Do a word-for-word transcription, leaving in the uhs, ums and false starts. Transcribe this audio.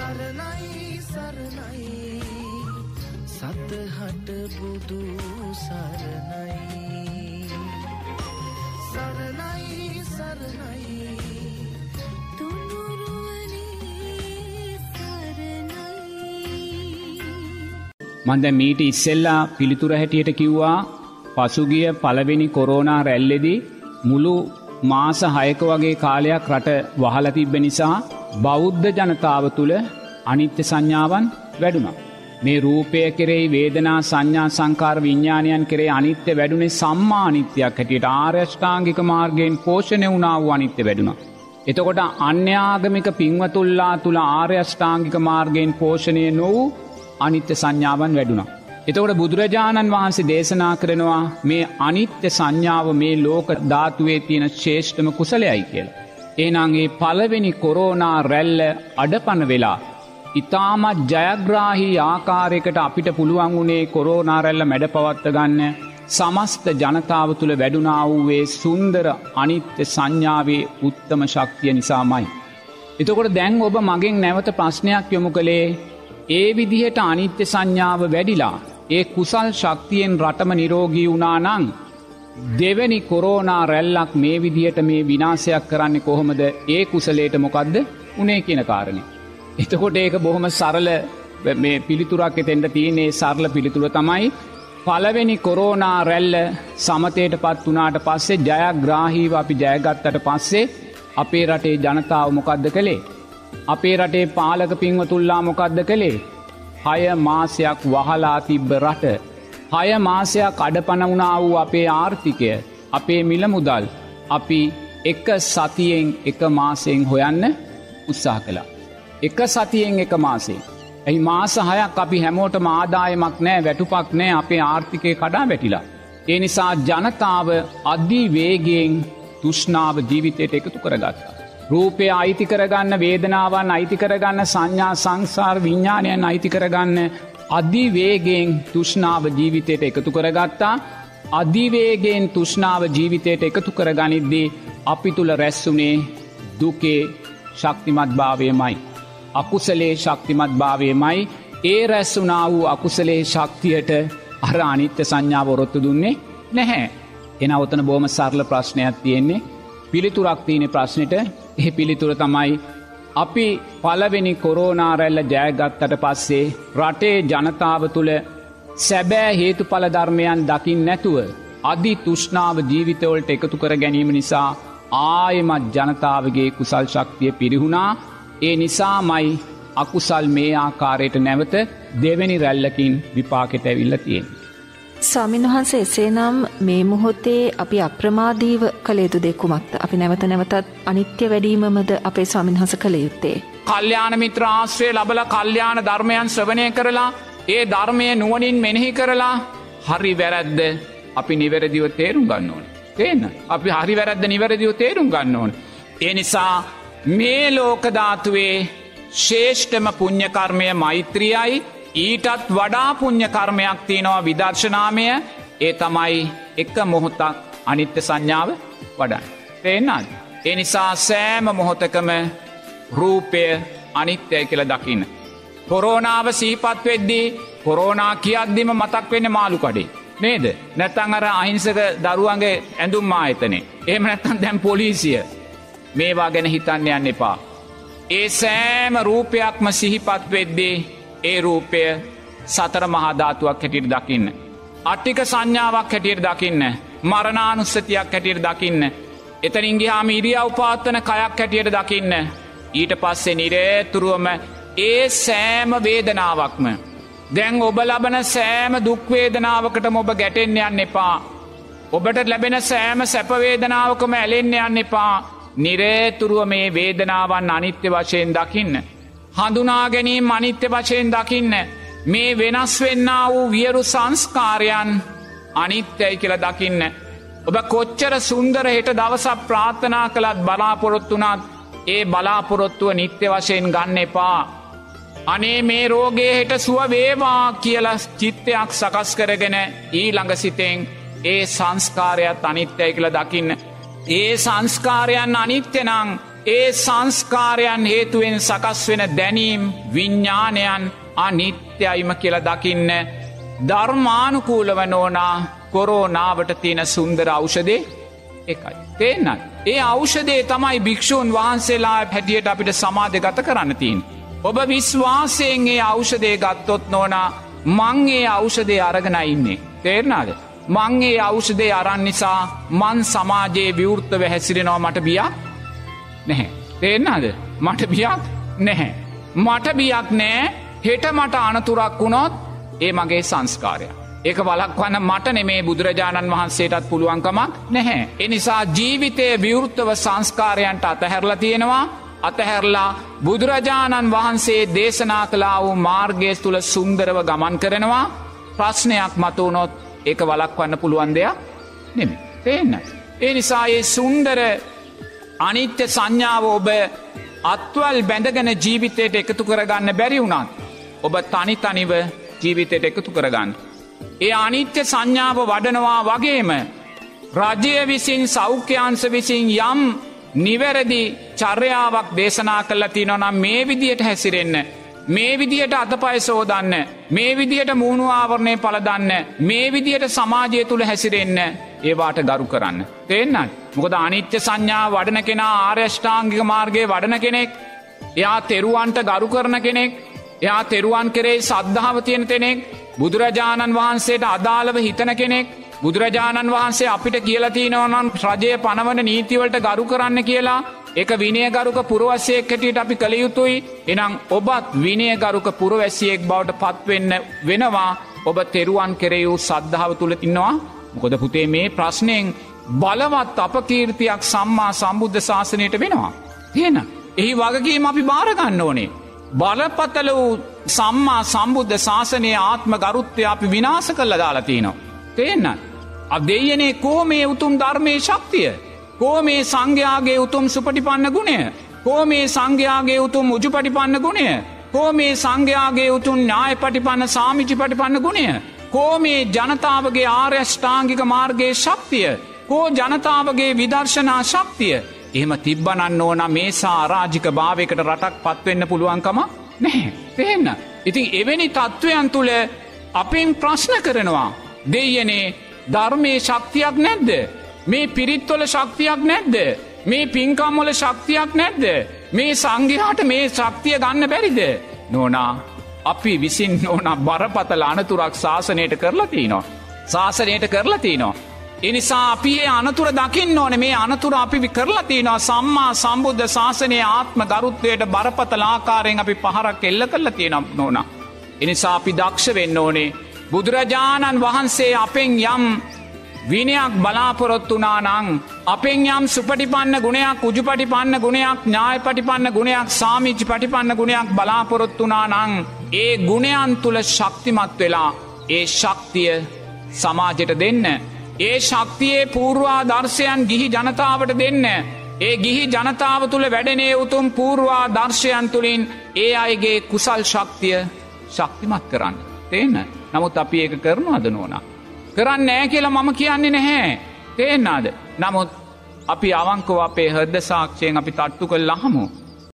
සරණයි සරණයි සතහට බුදු සරණයි සරණයි සරණයි මම දැන් මීට ඉස්සෙල්ලා පිළිතුර හැටියට කිව්වා පසුගිය පළවෙනි කොරෝනා රැල්ලේදී මුළු මාස හයක වගේ කාලයක් රට වහලා තිබ්බ නිසා බෞද්ධ ජනතාව තුළ අනිත්‍ය සංඥාවන් වැඩුණා. මේ රූපය කෙරෙහි වේදනා සංඥා සංකාර විඥානයන් කෙරෙහි අනිත්‍ය වැඩුණේ සම්මා අනිත්‍යයක් හැටියට ආර්ය අෂ්ටාංගික මාර්ගයෙන් පෝෂණය වුණා වූ අනිත්‍ය වැඩුණා. එතකොට අන්‍යාගමික පින්වතුන්ලා තුල ආර්ය අෂ්ටාංගික මාර්ගයෙන් පෝෂණය නොවූ අනිත්‍ය සංඥාවන් වැඩුණා. එතකොට බුදුරජාණන් වහන්සේ දේශනා කරනවා මේ අනිත්‍ය සංඥාව මේ ලෝක ධාතුවේ තියෙන ශ්‍රේෂ්ඨම කුසලයයි කියලා. එහෙනම් මේ පළවෙනි කොරෝනා රැල්ල අඩපණ වෙලා ඊටමත් ජයග්‍රාහී ආකාරයකට අපිට පුළුවන් වුණේ කොරෝනා රැල්ල මැඩපවත්ත ගන්න සමස්ත ජනතාව තුළ වැඩුණා වූ ඒ සුන්දර අනිත්‍ය සංඥාවේ උත්තම ශක්තිය නිසාමයි. එතකොට දැන් ඔබ මගෙන් නැවත ප්‍රශ්නයක් යොමු කළේ ඒ විදිහට අනිත්‍ය සංඥාව වැඩිලා ඒ කුසල් ශක්තියෙන් රටම නිරෝගී වුණා නම් දෙවැනි කොරෝනා රැල්ලක් මේ විදිහට මේ විනාශයක් කරන්නේ කොහොමද? ඒ කුසලයට මොකද්ද උනේ කියන කාරණේ. එතකොට ඒක බොහොම සරල මේ පිළිතුරක් එතෙන්ද තියෙන්නේ. සරල පිළිතුර තමයි පළවෙනි කොරෝනා රැල්ල සමතේටපත් වුණාට පස්සේ ජයග්‍රාහීව අපි ජයගත්තට පස්සේ අපේ රටේ ජනතාව මොකද්ද කළේ? අපේ රටේ පාලක පින්වතුන්ලා මොකද්ද කළේ? හය මාසයක් වහලා තිබ්බ රට හය මාසයක් අඩපණ වුණා වූ අපේ ආර්ථිකය අපේ මිල මුදල් අපි එක සතියෙන් එක මාසයෙන් හොයන්න උත්සාහ කළා. එක සතියෙන් එක මාසයෙන්. එහි මාස හයක් අපි හැමෝටම ආදායමක් නැහැ, වැටුපක් නැහැ, අපේ ආර්ථිකය කඩා වැටිලා. ඒ නිසා ජනතාව අධි වේගයෙන් තෘෂ්ණාව ජීවිතයට එකතු කරගත්තා. රූපය අයිති කරගන්න, වේදනාවන් අයිති කරගන්න, සංඥා සංස්කාර විඥානයන් අයිති කරගන්න අධිවේගයෙන් තෘෂ්ණාව ජීවිතයට එකතු කරගත්තා. අධිවේගයෙන් තෘෂ්ණාව ජීවිතයට එකතු කරගනිද්දී අපි තුල රැස්ුනේ දුකේ ශක්තිමත් භාවයමයි, අකුසලේ ශක්තිමත් භාවයමයි. ඒ රැස්ුණා වූ අකුසලේ ශක්තියට අර අනිත්‍ය සංඥාව වරොත්තු දුන්නේ නැහැ. එන උතන බොහොම සරල ප්‍රශ්නයක් තියෙන්නේ. පිළිතුරක් තියෙන ප්‍රශ්නෙට. ඒ පිළිතුර තමයි අපි පළවෙනි කොරෝනා රැල්ල ජයගත්තට පස්සේ රටේ ජනතාව තුළ සැබෑ හේතුඵල ධර්මයන් දකින්න නැතුව අධි තෘෂ්ණාව ජීවිතවලට එකතු කර ගැනීම නිසා ආයමත් ජනතාවගේ කුසල් ශක්තිය පිරිහුණා. ඒ නිසාමයි අකුසල් මේ ආකාරයට නැවත දෙවෙනි රැල්ලකින් විපාකෙට ඇවිල්ලා තියෙන්නේ. ස්වාමීන් වහන්සේ, එසේනම් මේ මොහොතේ අපි අප්‍රමාදීව කළ යුතු දේ කුමක්ද? අපි නැවත නැවතත් අනිත්‍ය වැඩිවීමමද අපේ ස්වාමීන් වහන්සේ කළ යුත්තේ? කල්යාණ මිත්‍ර ආශ්‍රය ලැබලා කල්යාණ ධර්මයන් ශ්‍රවණය කරලා ඒ ධර්මයේ නුවණින් මෙනෙහි කරලා හරි වැරද්ද අපි නිවැරදිව තේරුම් ගන්න ඕනේ. තේන්න? අපි හරි වැරද්ද නිවැරදිව තේරුම් ගන්න ඕනේ. ඒ නිසා මේ ලෝක ධාතුවේ ශ්‍රේෂ්ඨම පුණ්‍ය කර්මය මෛත්‍රියයි. ඊටත් වඩා පුණ්‍ය කර්මයක් තියෙනවා විදර්ශනාමය. ඒ තමයි එක මොහොතක් අනිත්‍ය සංඥාව වඩන්න. තේරෙනවද? ඒ නිසා සෑම මොහොතකම රූපය අනිත්‍යයි කියලා දකින්න. කොරෝනාව සිහිපත් වෙද්දී කොරෝනා කියද්දිම මතක් වෙන්නේ මාළු කඩේ. නේද? නැත්නම් අර අහිංසක දරුවන්ගේ ඇඳුම් ආයතනේ. එහෙම නැත්නම් දැන් පොලිසිය. මේවා ගැන හිතන්න යන්න එපා. ඒ සෑම රූපයක්ම සිහිපත් වෙද්දී ඒ රූපය සතර මහා ධාතුවක් හැටියට දකින්න. අට්ටික සංඥාවක් හැටියට දකින්න. මරණානුස්සතියක් හැටියට දකින්න. එතනින් ගියාම ඉරියව් පවත්වන කයක් හැටියට දකින්න. ඊට පස්සේ නිරේතුරුවම ඒ සෑම වේදනාවක්ම, දැන් ඔබ ලබන සෑම දුක් වේදනාවකටම ඔබ ගැටෙන්න යන්න එපා. ඔබට ලැබෙන සෑම සැප වේදනාවකම ඇලෙන්න යන්න එපා. නිරේතුරුව මේ වේදනාවන් අනිත්‍ය වශයෙන් දකින්න. හඳුනා ගැනීම අනිත්‍ය වශයෙන් දකින්න. මේ වෙනස් වෙන්නා වූ වියරු සංස්කාරයන් අනිත්‍යයි කියලා දකින්න. ඔබ කොච්චර සුන්දර හෙට දවසක් ප්‍රාර්ථනා කළත් බලාපොරොත්තු වුණත් ඒ බලාපොරොත්තුව නිත්‍ය වශයෙන් ගන්න එපා. අනේ මේ රෝගේ හෙට සුව වේවා කියලා චිත්තයක් සකස් කරගෙන ඊළඟ සිතෙන් ඒ සංස්කාරයත් අනිත්‍යයි කියලා දකින්න. ඒ සංස්කාරයන් අනිත්‍ය නම් ඒ සංස්කාරයන් හේතුවෙන් සකස් වෙන දැනීම් විඤ්ඥානයන් අනිත්‍යයිම කියල දකින්න ධර්මානුකූලව නෝනා කොරෝනාවට තියෙන සුන්දර ඖෂධේ එකයි. තේන්නත්. ඒ ඖෂධේ තමයි භික්‍ෂූන් වහන්සේලා හැටියට අපිට සමාධ ගත කරන්න තින්. ඔබ විශ්වාසයෙන් ඒ ඖෂධේ ගත්තොත් නෝනා මංගේ ඖෂධය අරගෙන ඉන්නේ. තේරනාද. මංගේ ඖෂධේ අරන් නිසා මන් සමාජයේ විවෘත්තව හැසිරෙනවා මට බියක් නැහැ. තේරනාද. මට බියක් නැහැ. මට බියක් නෑ හෙට මට අනතුරක් වුණොත් ඒ මගේ සංස්කාරය. ඒක වලක්වන්න මට නෙමේ බුදුරජාණන් වහන්සේටත් පුළුවන්කමක් නැහැ. එනිසා ජීවිතය විවෘත්තව සංස්කාරයන්ට අතහැරලා තියෙනවා. අතහැරලා බුදුරජාණන් වහන්සේ දේශනා කළා වූ මාර්ගය තුළ සුන්දරව ගමන් කරනවා. ප්‍රශ්නයක් මතුවනොත් ඒක වලක්වන්න පුළුවන් දෙයක් නෙමෙයි. තේන්න. ඒ නිසා ඒ සුන්දර අනිත්‍ය සංඥාව ඔබ අත්වල් බැඳගෙන ජීවිතයට එකතු කරගන්න බැරි වුණත් ඔබ තනි තනිව ජීවිතයට එකතු කරගන්න. ඒ අනිත්‍ය සංඥාව වඩනවා වගේම රජය විසින් සෞඛ්‍යංශ විසින් යම් නිවැරදි චර්යාවක් දේශනා කළා තියෙනවා නම් මේ විදියට හැසිරෙන්න, මේ විදියට අතපය සෝදන්න, මේ විදියට මූණු ආවරණය පළදන්න, මේ විදියට සමාජය තුල හැසිරෙන්න, ඒවාට ගරු කරන්න. තේන්නත්. මොකද අනිත්‍ය සංඥාව වඩන කෙනා ආර්ය අෂ්ටාංගික මාර්ගයේ වඩන කෙනෙක්. එයා තෙරුවන්ට ගරු කරන කෙනෙක්. එයා තෙරුවන් කෙරෙහි සද්ධාව තියෙන කෙනෙක්. බුදුරජාණන් වහන්සේට අදාළව හිතන කෙනෙක්. බුදුරජාණන් වහන්සේ අපිට කියලා තියෙනවා නම් රජයේ පනවන නීතිවලට ගරු කරන්න කියලා. ඒක විනයගරුක පුරවැසියෙක් හැටියට අපි කළ යුතුයි. එහෙනම් ඔබත් විනයගරුක පුරවැසියෙක් බවට පත් වෙන්න වෙනවා. ඔබ තෙරුවන් කෙරෙහි වූ සද්ධාව තුල ඉන්නවා. මොකද පුතේ මේ ප්‍රශ්නෙන් බලවත් අපකීර්තියක් සම්මා සම්බුද්ධ ශාසනයට වෙනවා. එහෙනම් එහි වගකීම අපි බාර ගන්න ඕනේ. බලපතල වූ සම්මා සම්බුද්ධ ශාසනයේ ආත්ම ගරුත්වය අපි විනාශ කළා දාලා තිනවා. තේන්න. අ දෙයනේ කෝ මේ උතුම් ධර්මයේ ශක්තිය? කෝ මේ සංඝයාගේ උතුම් සුපටිපන්න ගුණය? කෝ මේ සංඝයාගේ උතුම් උජුපටිපන්න ගුණය? කෝ මේ සංඝයාගේ උතුම් ඥායපටිපන්න සාමිචිපටිපන්න ගුණය? කෝ මේ ජනතාවගේ ආර්ය අෂ්ටාංගික මාර්ගයේ ශක්තිය? කෝ ජනතාවගේ විදර්ශනා ශක්තිය? එහෙම තිබ්බනන්න ඕන මේසා අරාජික භාවයකට රටක් පත්වෙන්න පුළුවන්කම නැහැ. තේන්න. ඉතින් එවැනි තත්ත්වයන් තුළ අපෙන් ප්‍රශ්න කරනවා. දෙයනේ ධර්මයේ ශක්තියක් නැද්ද? මේ පිරිත්වල ශක්තියක් නැද්ද? මේ පින්කම්වල ශක්තියක් නැද්ද? මේ සංඝයාට මේ ශක්තිය ගන්න බැරිද? නෝනා අපි විසින් නෝනා බරපතල අනතුරක් ශාසනයට කරලා තිනවා. ශාසනයට කරලා තිනවා. එනිසා අපි ඒ අනතුර දකින්න ඕනේ. මේ අනතුර අපි කරලා තිනවා. සම්මා සම්බුද්ධ ශාසනයේ ආත්ම ගරුත්වයට බරපතල ආකාරයෙන් අපි පහරක් එල්ල කරලා තියෙනවා නෝනා. එනිසා අපි දක්ෂ වෙන්න ඕනේ. බුදුරජාණන් වහන්සේ අපෙන් යම් විනයක් බලාපොරොත්තු වුණා නම්, අපෙන් යම් සුපටිපන්න ගුණයක්, උජුපටිපන්න ගුණයක්, ඥායපටිපන්න ගුණයක්, සාමිච්චිපටිපන්න ගුණයක් බලාපොරොත්තු වුණා නම්, ඒ ගුණයන් තුල ශක්තිමත් වෙලා ඒ ශක්තිය සමාජයට දෙන්න. ඒ ශක්තියේ පූර්වාදර්ශයන් ගිහි ජනතාවට දෙන්න. ඒ ගිහි ජනතාව තුළ වැඩෙනේ උතුම් පූර්වාදර්ශයන් තුළින් ඒ අයගේ කුසල් ශක්තිය ශක්තිමත් කරන්න. තේන්න. නමුත් අපි ඒක කරනවද නෝනා? කරන්නේ නැහැ කියලා මම කියන්නේ නැහැ. තේන්නාද? නමුත් අපි අවංකව අපේ හෘද සාක්ෂියෙන් අපි තට්ටු කළාම